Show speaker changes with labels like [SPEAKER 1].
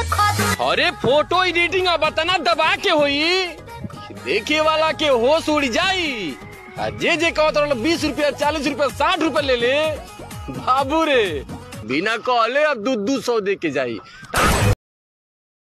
[SPEAKER 1] अरे photo editing अब तना दबा के होई, देखे वाला के होश उड़ जाई। जे कहत 20 रुपया 40 रुपया 60 रुपया ले ले बाबू रे, बिना कहले अब 200 दे के जाई।